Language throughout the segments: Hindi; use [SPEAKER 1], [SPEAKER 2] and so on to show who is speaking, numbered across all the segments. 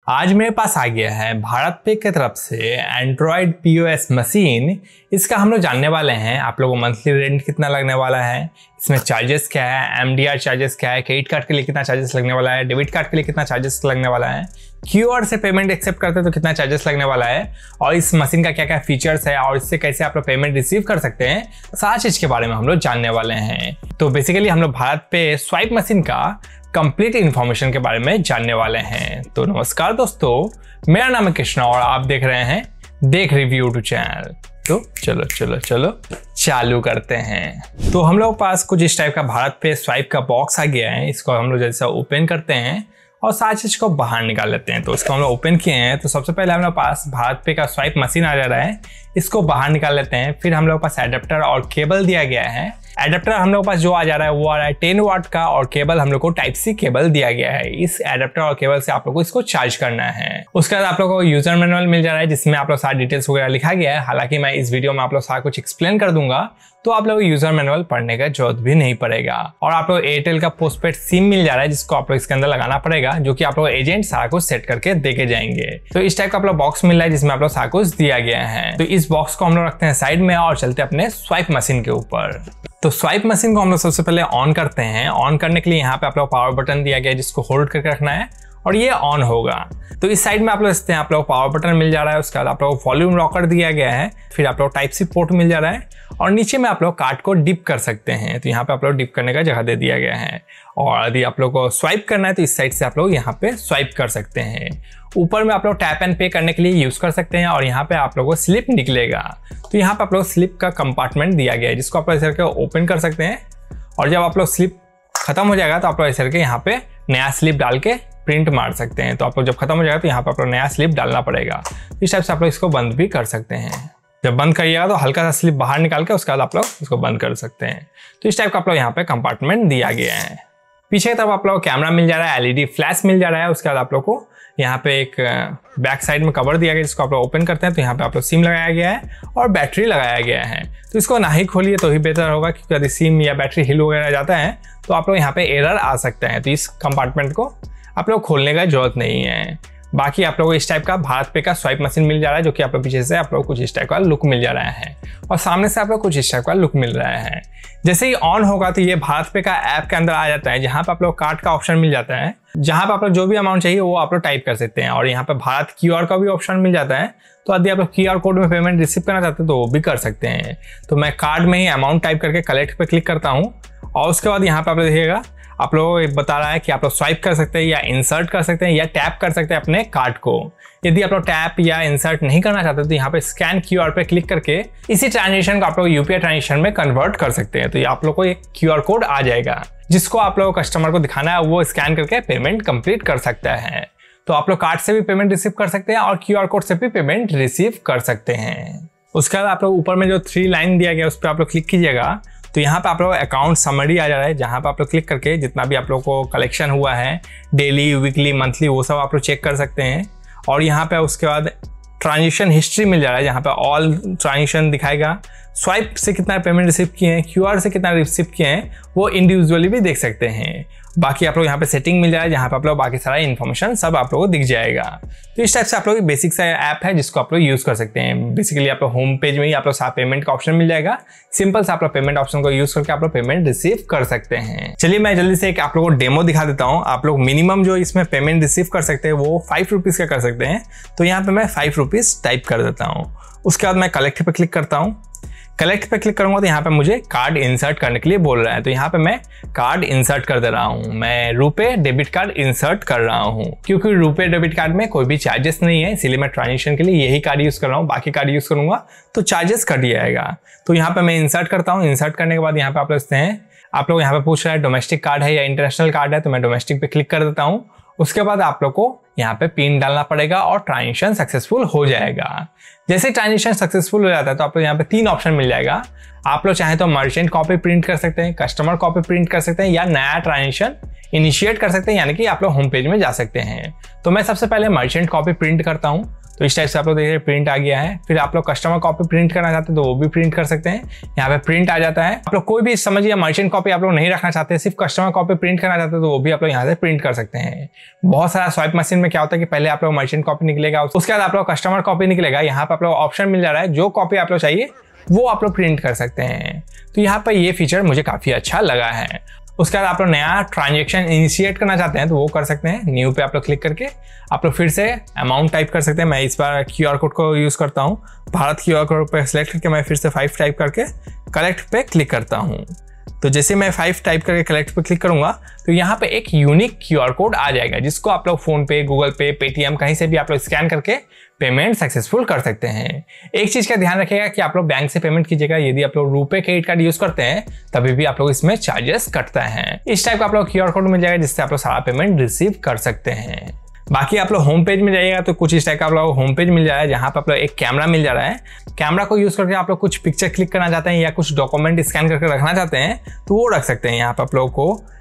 [SPEAKER 1] आज मेरे पास आ गया है भारत पे की तरफ से एंड्रॉयड POS मशीन। इसका हम लोग जानने वाले हैं आप लोगों को मंथली रेंट कितना लगने वाला है, इसमें चार्जेस क्या है, MDR चार्जेस क्या है, क्रेडिट कार्ड के लिए कितना चार्जेस लगने वाला है, डेबिट कार्ड के लिए कितना चार्जेस लगने वाला है, QR से पेमेंट एक्सेप्ट करते हैं तो कितना चार्जेस लगने वाला है, और इस मशीन का क्या क्या फीचर्स है और इससे कैसे आप लोग पेमेंट रिसीव कर सकते हैं, सारी चीज़ के बारे में हम लोग जानने वाले हैं। तो बेसिकली हम लोग भारत पे स्वाइप मशीन का कंप्लीट इन्फॉर्मेशन के बारे में जानने वाले हैं। तो नमस्कार दोस्तों, मेरा नाम है कृष्णा और आप देख रहे हैं देख रिव्यू यूट्यूब चैनल। तो चलो चालू करते हैं। तो हम लोग पास कुछ इस टाइप का भारत पे स्वाइप का बॉक्स आ गया है। इसको हम लोग जैसा ओपन करते हैं और सारी चीज को बाहर निकाल लेते हैं। तो इसको हम लोग ओपन किए हैं तो सबसे पहले हम लोग पास भारत पे का स्वाइप मशीन आ जा रहा है, इसको बाहर निकाल लेते हैं। फिर हम लोग पास एडेप्टर और केबल दिया गया है। एडेप्टर हम लोग पास जो आ जा रहा है वो आ रहा है 10 वाट का, और केबल हम लोग को टाइप सी केबल दिया गया है। इस एडेप्टर और केबल से आप लोग को इसको चार्ज करना है। उसके बाद आप लोग को यूजर मैनुअल मिल जा रहा है जिसमें आप लोग सारी डिटेल्स वगैरह लिखा गया है। हालांकि मैं इस वीडियो में आप लोग सारा कुछ एक्सप्लेन कर दूंगा तो आप लोग यूजर मैनुअल पढ़ने का जरूरत भी नहीं पड़ेगा। और आप लोग एयरटेल का पोस्टपेड सिम मिल जा रहा है जिसको आप लोग इसके अंदर लगाना पड़ेगा, जो कि आप लोग एजेंट सारा कुछ सेट करके देके जाएंगे। तो इस टाइप का आप लोग बॉक्स मिल रहा है जिसमें आप लोग सारा कुछ दिया गया है। तो इस बॉक्स को हम लोग रखते हैं साइड में और चलते हैं अपने स्वाइप मशीन के ऊपर। तो स्वाइप मशीन को हम लोग सबसे पहले ऑन करते हैं। ऑन करने के लिए यहाँ पे आप लोग पावर बटन दिया गया है जिसको होल्ड करके रखना है और ये ऑन होगा। तो इस साइड में आप लोग देखते हैं आप लोग पावर बटन मिल जा रहा है। उसके बाद आप लोग वॉल्यूम रॉकर दिया गया है। फिर आप लोग टाइप सी पोर्ट मिल जा रहा है और नीचे में आप लोग कार्ड को डिप कर सकते हैं। तो यहाँ पे आप लोग डिप करने का जगह दे दिया गया है। और यदि आप लोग को स्वाइप करना है तो इस साइड से आप लोग यहाँ पे स्वाइप कर सकते हैं। ऊपर में आप लोग टैप एंड पे करने के लिए यूज कर सकते हैं और यहाँ पे आप लोगों को स्लिप निकलेगा। तो यहाँ पे आप लोग स्लिप का कंपार्टमेंट दिया गया है जिसको आप लोग ऐसे करके ओपन कर सकते हैं। और जब आप लोग स्लिप खत्म हो जाएगा तो आप लोग ऐसे करके यहाँ पे नया स्लिप डाल के प्रिंट मार सकते हैं। तो आप लोग जब खत्म हो जाएगा तो यहाँ पे आप लोग नया स्लिप डालना पड़ेगा। इस टाइप से आप लोग इसको बंद भी कर सकते हैं। जब बंद करिएगा तो हल्का सा स्लिप बाहर निकाल के उसके बाद आप लोग इसको बंद कर सकते हैं। तो इस टाइप का आप लोग यहाँ पे कंपार्टमेंट दिया गया है। पीछे की तरफ आप लोग कैमरा मिल जा रहा है, LED फ्लैश मिल जा रहा है। उसके बाद आप लोग को यहाँ पे एक बैक साइड में कवर दिया गया जिसको आप लोग ओपन करते हैं तो यहाँ पे आप लोग सिम लगाया गया है और बैटरी लगाया गया है। तो इसको ना ही खोलिए तो ही बेहतर होगा, क्योंकि यदि सिम या बैटरी हिल वगैरह जाता है तो आप लोग यहाँ पे एरर आ सकता है। तो इस कंपार्टमेंट को आप लोग खोलने का जरूरत नहीं है। बाकी आप लोगों को इस टाइप का भारत पे का स्वाइप मशीन मिल जा रहा है, जो कि आप लोग पीछे से आप लोग कुछ इस टाइप का लुक मिल जा रहा है और सामने से आप लोग कुछ इस टाइप का लुक मिल रहा है। जैसे ही ऑन होगा तो ये भारत पे का ऐप के अंदर आ जाता है, जहां पे आप लोग कार्ड का ऑप्शन मिल जाता है, जहां पे आप लोग जो भी अमाउंट चाहिए वो आप लोग टाइप कर सकते हैं। और यहाँ पे भारत QR का भी ऑप्शन मिल जाता है। तो यदि आप लोग QR कोड में पेमेंट रिसीव करना चाहते हैं तो वो भी कर सकते हैं। तो मैं कार्ड में ही अमाउंट टाइप करके कलेक्ट पे क्लिक करता हूँ और उसके बाद यहाँ पे आप लोग देखिएगा आप लोग बता रहा है कि आप लोग स्वाइप कर सकते हैं या इंसर्ट कर सकते हैं या टैप कर सकते हैं अपने कार्ड को। यदि आप लोग टैप या इंसर्ट नहीं करना चाहते तो यहाँ पे स्कैन QR पे क्लिक करके इसी ट्रांजेक्शन को आप लोग UPI ट्रांजेक्शन में कन्वर्ट कर सकते हैं। तो ये आप लोग को एक QR कोड आ जाएगा जिसको आप लोग कस्टमर को दिखाना है, वो स्कैन करके पेमेंट कंप्लीट कर सकता है। तो आप लोग कार्ड से भी पेमेंट रिसीव कर सकते हैं और QR कोड से भी पेमेंट रिसीव कर सकते हैं। उसके बाद आप लोग ऊपर में जो 3 लाइन दिया गया उस पर आप लोग क्लिक कीजिएगा तो यहाँ पे आप लोग अकाउंट समरी आ जा रहा है, जहाँ पे आप लोग क्लिक करके जितना भी आप लोग को कलेक्शन हुआ है डेली, वीकली, मंथली, वो सब आप लोग चेक कर सकते हैं। और यहाँ पे उसके बाद ट्रांजेक्शन हिस्ट्री मिल जा रहा है जहाँ पे ऑल ट्रांजेक्शन दिखाएगा। स्वाइप से कितना पेमेंट रिसीव किए हैं, QR से कितना रिसीव किए हैं वो इंडिविजुअली भी देख सकते हैं। बाकी आप लोग यहाँ पे सेटिंग मिल जा रहा है जहाँ पे आप लोग बाकी सारा इन्फॉर्मेशन सब आप लोगों को दिख जाएगा। तो इस टाइप से आप लोग बेसिक सा ऐप है जिसको आप लोग यूज कर सकते हैं। बेसिकली आप लोग होम पेज में ही आप लोग सारा पेमेंट का ऑप्शन मिल जाएगा। सिंपल से आप लोग पेमेंट ऑप्शन को यूज करके आप लोग पेमेंट रिसीव कर सकते हैं। चलिए मैं जल्दी से एक आप लोगों को डेमो दिखा देता हूँ। आप लोग मिनिमम जो इसमें पेमेंट रिसीव कर सकते हैं वो 5 रुपीज़ का कर सकते हैं। तो यहाँ पे मैं 5 रुपीज़ टाइप कर देता हूँ। उसके बाद मैं कलेक्ट पे क्लिक करता हूँ। कलेक्ट पे क्लिक करूंगा तो यहाँ पे मुझे कार्ड इंसर्ट करने के लिए बोल रहा है। तो यहाँ पे मैं कार्ड इंसर्ट कर दे रहा हूँ। मैं रुपे डेबिट कार्ड इंसर्ट कर रहा हूँ क्योंकि रुपे डेबिट कार्ड में कोई भी चार्जेस नहीं है, इसीलिए मैं ट्रांजेक्शन के लिए यही कार्ड यूज कर रहा हूँ। बाकी कार्ड यूज करूंगा तो चार्जेस कट जाएगा। तो यहाँ पे मैं इंसर्ट करता हूँ। इंसर्ट करने के बाद यहाँ पे आप लोग आप लोग यहाँ पे पूछ रहे हैं डोमेस्टिक कार्ड है या इंटरनेशनल कार्ड है, तो मैं डोमेस्टिक पे क्लिक कर देता हूँ। उसके बाद आप लोग को यहाँ पे पिन डालना पड़ेगा और ट्रांजेक्शन सक्सेसफुल हो जाएगा। जैसे ट्रांजेक्शन सक्सेसफुल हो जाता है तो आप लोग यहाँ पे 3 ऑप्शन मिल जाएगा। आप लोग चाहे तो मर्चेंट कॉपी प्रिंट कर सकते हैं, कस्टमर कॉपी प्रिंट कर सकते हैं या नया ट्रांजेक्शन इनिशिएट कर सकते हैं, यानी कि आप लोग होम पेज में जा सकते हैं। तो मैं सबसे पहले मर्चेंट कॉपी प्रिंट करता हूँ। तो इस टाइप से आप लोग देखिए प्रिंट आ गया है। फिर आप लोग कस्टमर कॉपी प्रिंट करना चाहते हैं तो वो भी प्रिंट कर सकते हैं, यहाँ पे प्रिंट आ जाता है। आप लोग कोई भी समझिए मर्चेंट कॉपी आप लोग नहीं रखना चाहते, सिर्फ कस्टमर कॉपी प्रिंट करना चाहते हैं तो वो भी आप लोग यहाँ से प्रिंट कर सकते हैं। बहुत सारा स्वाइप मशीन में क्या होता है कि पहले आप लोग मर्चेंट कॉपी निकलेगा, उसके बाद आप लोग कस्टमर कॉपी निकलेगा। यहाँ पे आप लोग ऑप्शन मिल जा रहा है, जो कॉपी आप लोग चाहिए वो आप लोग प्रिंट कर सकते हैं। तो यहाँ पर ये फीचर मुझे काफी अच्छा लगा है। उसके बाद आप लोग नया ट्रांजेक्शन इनिशिएट करना चाहते हैं तो वो कर सकते हैं। न्यू पे आप लोग क्लिक करके आप लोग फिर से अमाउंट टाइप कर सकते हैं। मैं इस बार QR कोड को यूज करता हूँ, भारत QR कोड पे सिलेक्ट करके मैं फिर से 5 टाइप करके कलेक्ट पे क्लिक करता हूँ। तो जैसे मैं 5 टाइप करके कलेक्ट पे क्लिक करूंगा तो यहाँ पे एक यूनिक QR कोड आ जाएगा, जिसको आप लोग फोन पे, गूगल पे, पेटीएम कहीं से भी आप लोग स्कैन करके पेमेंट सक्सेसफुल कर सकते हैं। एक चीज का ध्यान रखिएगा कि आप लोग बैंक से पेमेंट कीजिएगा। यदि आप लोग रुपे क्रेडिट कार्ड यूज करते हैं तभी भी आप लोग इसमें चार्जेस कटता है। इस टाइप का आप लोग QR कोड मिल जाएगा जिससे आप लोग सारा पेमेंट रिसीव कर सकते हैं। बाकी आप लोग होम पेज में जाइएगा तो कुछ इस टाइप का आप लोग होम पेज मिल जा रहा है, जहाँ पे आप लोग एक कैमरा मिल जा रहा है। कैमरा को यूज करके आप लोग कुछ पिक्चर क्लिक करना चाहते हैं या कुछ डॉक्यूमेंट स्कैन करके रखना चाहते हैं तो वो रख सकते हैं। यहाँ पे आप लोगों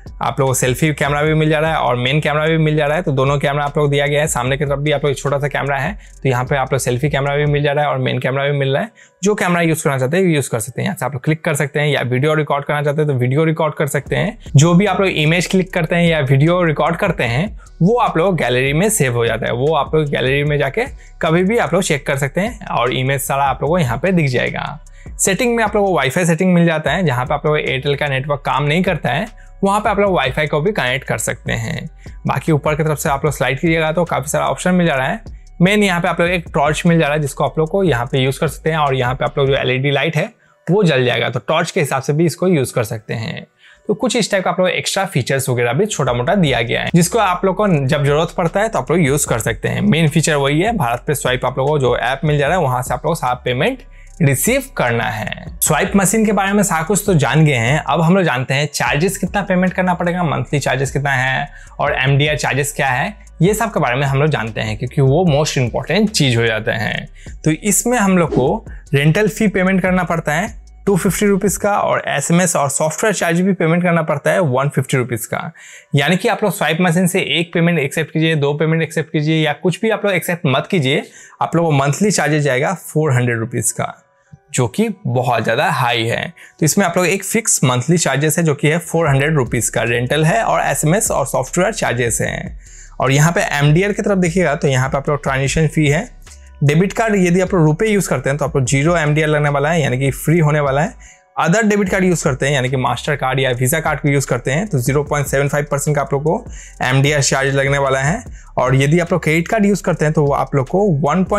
[SPEAKER 1] को सेल्फी कैमरा भी मिल जा रहा है और मेन कैमरा भी मिल जा रहा है, तो दोनों कैमरा आप लोग दिया गया है। सामने की तरफ भी आप लोग छोटा सा कैमरा है तो यहाँ पे आप लोग सेल्फी कैमरा भी मिल जा रहा है और मेन कैमरा भी मिल रहा है। जो कैमरा यूज करना चाहते हैं यूज कर सकते हैं। यहाँ से आप लोग क्लिक कर सकते हैं, या वीडियो रिकॉर्ड करना चाहते हैं तो वीडियो रिकॉर्ड कर सकते हैं। जो भी आप लोग इमेज क्लिक करते हैं या वीडियो रिकॉर्ड करते हैं वो आप लोग गैलरी में सेव हो जाता है। वो आप लोग गैलरी में जाके कभी भी आप लोग चेक कर सकते हैं और इमेज सारा आप लोगों को यहाँ पे दिख जाएगा। सेटिंग में आप लोगों को वाईफाई सेटिंग मिल जाता है, जहाँ पे आप लोग एयरटेल का नेटवर्क काम नहीं करता है वहाँ पे आप लोग वाईफाई को भी कनेक्ट कर सकते हैं। बाकी ऊपर की तरफ से आप लोग स्लाइड कीजिएगा तो काफी सारा ऑप्शन मिल जा रहा है। मेन यहाँ पे आप लोग एक टॉर्च मिल जा रहा है जिसको आप लोग को यहाँ पे यूज कर सकते हैं और यहाँ पे आप लोग जो LED लाइट है वो जल जाएगा, तो टॉर्च के हिसाब से भी इसको यूज कर सकते हैं। तो कुछ इस टाइप का आप लोग एक्स्ट्रा फीचर्स वगैरह भी छोटा मोटा दिया गया है, जिसको आप लोग को जब जरूरत पड़ता है तो आप लोग यूज कर सकते हैं। मेन फीचर वही है, भारत पे स्वाइप आप लोगों को जो ऐप मिल जा रहा है वहां से आप लोग सारा पेमेंट रिसीव करना है। स्वाइप मशीन के बारे में सारा कुछ तो जान गए हैं, अब हम लोग जानते हैं चार्जेस कितना पेमेंट करना पड़ेगा, मंथली चार्जेस कितना है और MDR चार्जेस क्या है, ये सब के बारे में हम लोग जानते हैं क्योंकि वो मोस्ट इंपॉर्टेंट चीज हो जाते हैं। तो इसमें हम लोग को रेंटल फी पेमेंट करना पड़ता है 250 रुपीज़ का और SMS और सॉफ्टवेयर चार्ज भी पेमेंट करना पड़ता है 150 रुपीज़ का। यानी कि आप लोग स्वाइप मशीन से एक पेमेंट एक्सेप्ट कीजिए, 2 पेमेंट एक्सेप्ट कीजिए या कुछ भी आप लोग एक्सेप्ट मत कीजिए, आप लोगों को मंथली चार्जेस जाएगा 400 रुपीज़ का, जो कि बहुत ज़्यादा हाई है। तो इसमें आप लोग एक फिक्स मंथली चार्जेस है जो कि है 400 रुपीज़ का, रेंटल है और SMS और सॉफ्टवेयर चार्जेस हैं। और यहाँ पे MDR की तरफ देखिएगा तो यहाँ पे आप लोग ट्रांजेक्शन फी है। डेबिट कार्ड यदि आप लोग रुपए यूज करते हैं तो आप लोग 0 MDR लगने वाला है, यानी कि फ्री होने वाला है। अदर डेबिट कार्ड यूज करते हैं यानी कि मास्टर कार्ड या वीजा कार्ड को यूज करते हैं तो 0.75% का आप लोग को MDR चार्ज लगने वाला है। और यदि आप लोग क्रेडिट कार्ड यूज करते हैं तो आप लोग को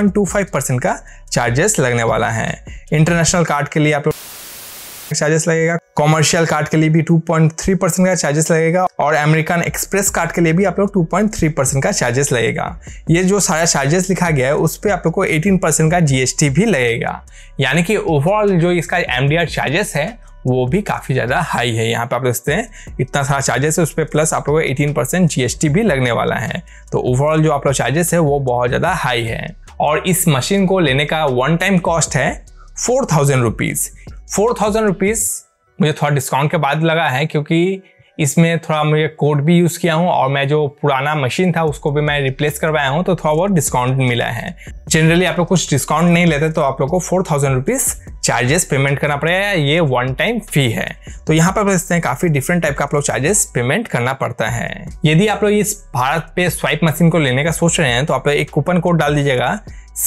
[SPEAKER 1] 1.25% का चार्जेस लगने वाला है। इंटरनेशनल कार्ड के लिए आप लोग चार्जेस लगेगा, कॉमर्शियल कार्ड के लिए भी 2.3% का चार्जेस लगेगा और अमेरिकन एक्सप्रेस कार्ड के लिए भी आप लोग 2.3% का चार्जेस लगेगा। ये जो सारा चार्जेस लिखा गया है उस पर आप लोग को 18% का GST भी लगेगा, यानी कि ओवरऑल जो इसका MDR चार्जेस है वो भी काफी ज्यादा हाई है। यहाँ पे आप देखते हैं इतना सारा चार्जेस है, उस पर प्लस आप लोग को 18% GST भी लगने वाला है। तो ओवरऑल जो आप लोग चार्जेस है वो बहुत ज्यादा हाई है। और इस मशीन को लेने का वन टाइम कॉस्ट है 4000 रुपीज़। 4000 रुपीज़ मुझे थोड़ा डिस्काउंट के बाद लगा है क्योंकि इसमें थोड़ा मुझे कोड भी यूज़ किया हूँ और मैं जो पुराना मशीन था उसको भी मैं रिप्लेस करवाया हूँ तो थोड़ा बहुत डिस्काउंट मिला है। जनरली आप लोग कुछ डिस्काउंट नहीं लेते तो आप लोग को 4000 रुपीज़ चार्जेस पेमेंट करना पड़ेगा, ये वन टाइम फी है। तो यहाँ पर देखते हैं काफ़ी डिफरेंट टाइप का आप लोग चार्जेस पेमेंट करना पड़ता है। यदि आप लोग इस भारत पे स्वाइप मशीन को लेने का सोच रहे हैं तो आप लोग एक कूपन कोड डाल दीजिएगा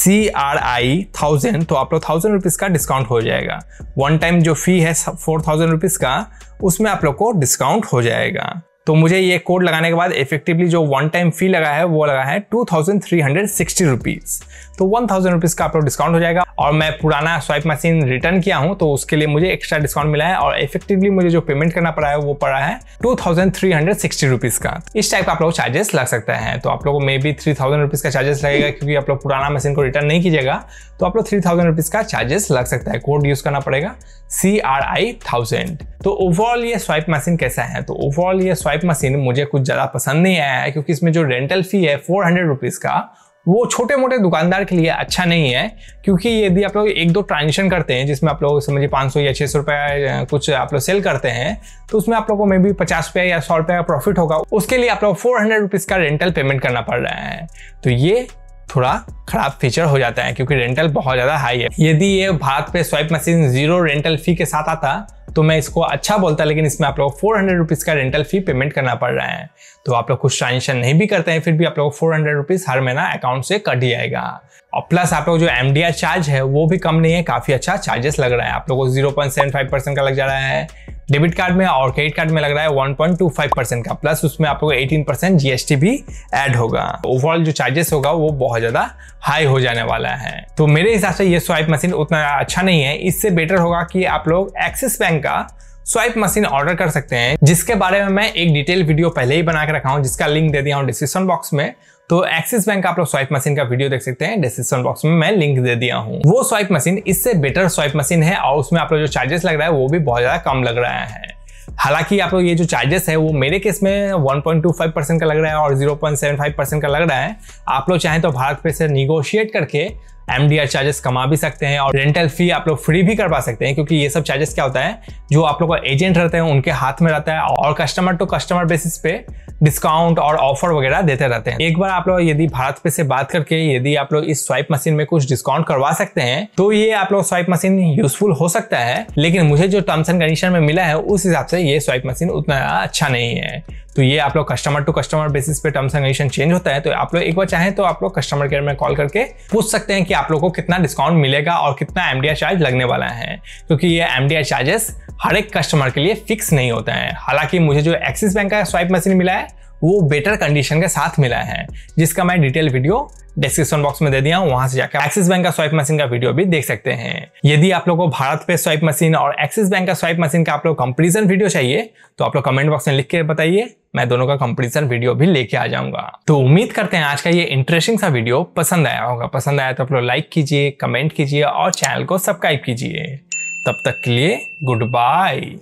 [SPEAKER 1] CRI 1000, तो आप लोग 1000 रुपीज़ का डिस्काउंट हो जाएगा। वन टाइम जो फी है 4000 रुपीज़ का उसमें आप लोग को डिस्काउंट हो जाएगा। तो मुझे ये कोड लगाने के बाद इफेक्टिवली जो वन टाइम फी लगा है वो लगा है 2360 रुपीज़। तो 1000 रुपीज़ का आप लोग डिस्काउंट हो जाएगा। और मैं पुराना स्वाइप मशीन रिटर्न किया हूँ तो उसके लिए मुझे एक्स्ट्रा डिस्काउंट मिला है और इफेक्टिवली मुझे जो पेमेंट करना पड़ा है वो पड़ा है 2360 रुपीज़ का। इस टाइप का आप लोग चार्जेस लग सकता है। तो आप लोगों को मे बी 3000 रुपीज़ का चार्जेस लगेगा क्योंकि आप लोग पुराना मशीन को रिटर्न नहीं कीजिएगा तो आप लोग 3000 रुपीज़ का चार्जेस लग सकता है। कोड यूज करना पड़ेगा CRI 1000। तो ओवरऑल ये स्वाइप मशीन कैसा है? तो ओवरऑल ये स्वाइप मशीन मुझे कुछ ज़्यादा पसंद नहीं आया है क्योंकि इसमें जो रेंटल फी है 400 रुपीज़ का वो छोटे मोटे दुकानदार के लिए अच्छा नहीं है। क्योंकि यदि आप लोग 1-2 ट्रांजेक्शन करते हैं जिसमें आप लोग समझिए 500 या 600 रुपये कुछ आप लोग सेल करते हैं तो उसमें आप लोग को मे बी 50 रुपये या 100 रुपये का प्रॉफिट होगा, उसके लिए आप लोग 400 रुपीज़ का रेंटल पेमेंट करना पड़ रहा है। तो ये थोड़ा खराब फीचर हो जाता है क्योंकि रेंटल बहुत ज़्यादा हाई है। यदि ये भारत पे स्वाइप मशीन 0 रेंटल फी के साथ आता तो मैं इसको अच्छा बोलता, लेकिन इसमें आप लोग 400 रुपीज़ का रेंटल फी पेमेंट करना पड़ रहा है। तो आप लोग कुछ ट्रांजेक्शन नहीं भी करते हैं फिर भी आप लोग 400 रुपीज़ हर महीना अकाउंट से कट जाएगा। और प्लस आप लोग जो MDR चार्ज है वो भी कम नहीं है, काफ़ी अच्छा चार्जेस लग रहा है। आप लोगों को 0.75% का लग जा रहा है डेबिट कार्ड में, और क्रेडिट कार्ड में लग रहा है 1.25% का, प्लस उसमें आप लोगों को 18% GST भी ऐड होगा। ओवरऑल जो चार्जेस होगा वो बहुत ज़्यादा हाई हो जाने वाला है। तो मेरे हिसाब से ये स्वाइप मशीन उतना अच्छा नहीं है। इससे बेटर होगा कि आप लोग एक्सिस बैंक का स्वाइप मशीन ऑर्डर कर सकते हैं, जिसके बारे में मैं एक डिटेल वीडियो पहले ही बना के रखा हूं, जिसका लिंक दे दिया हूं डिस्क्रिप्शन बॉक्स में। तो एक्सिस बैंक का आप लोग स्वाइप मशीन का वीडियो देख सकते हैं, डिस्क्रिप्शन बॉक्स में मैं लिंक दे दिया हूं। वो स्वाइप मशीन इससे बेटर स्वाइप मशीन है और उसमें आप लोग जो चार्जेस लग रहा है वो भी बहुत ज्यादा कम लग रहा है। हालांकि आप लोग ये जो चार्जेस है वो मेरे केस में 1.25% का लग रहा है और 0.75% का लग रहा है। आप लोग चाहें तो भारत पे से निगोशिएट करके MDR चार्जेस कमा भी सकते हैं और रेंटल फी आप लोग फ्री भी करवा सकते हैं, क्योंकि ये सब चार्जेस क्या होता है, जो आप लोग का एजेंट रहते हैं उनके हाथ में रहता है और कस्टमर टू कस्टमर बेसिस पे डिस्काउंट और ऑफर वगैरह देते रहते हैं। एक बार आप लोग यदि भारत पे से बात करके यदि आप लोग इस स्वाइप मशीन में कुछ डिस्काउंट करवा सकते हैं तो ये आप लोग स्वाइप मशीन यूजफुल हो सकता है। लेकिन मुझे जो टर्म्स एंड कंडीशन में मिला है उस हिसाब से ये स्वाइप मशीन उतना अच्छा नहीं है। तो ये आप लोग कस्टमर टू कस्टमर बेसिस पे टर्म्स एंड कंडीशन चेंज होता है। तो आप लोग एक बार चाहें तो आप लोग कस्टमर केयर में कॉल करके पूछ सकते हैं कि आप लोग को कितना डिस्काउंट मिलेगा और कितना MDR चार्ज लगने वाला है, क्योंकि ये MDR चार्जेस हर एक कस्टमर के लिए फिक्स नहीं होता है। हालांकि मुझे जो एक्सिस बैंक का स्वाइप मशीन मिला है वो बेटर कंडीशन के साथ मिला है, जिसका मैं डिटेल वीडियो डिस्क्रिप्शन बॉक्स में दे दिया हूं, वहां से जाकर एक्सिस बैंक का स्वाइप मशीन का वीडियो भी देख सकते हैं। यदि आप लोगों को भारत पे स्वाइप मशीन और एक्सिस बैंक का स्वाइप मशीन का आप लोग कंपैरिजन वीडियो चाहिए तो आप लोग कमेंट बॉक्स में लिख के बताइए, मैं दोनों का कंपैरिजन वीडियो भी लेके आ जाऊंगा। तो उम्मीद करते हैं आज का ये इंटरेस्टिंग सा वीडियो पसंद आया होगा। पसंद आया तो आप लोग लाइक कीजिए, कमेंट कीजिए और चैनल को सब्सक्राइब कीजिए। तब तक के लिए गुड बाय।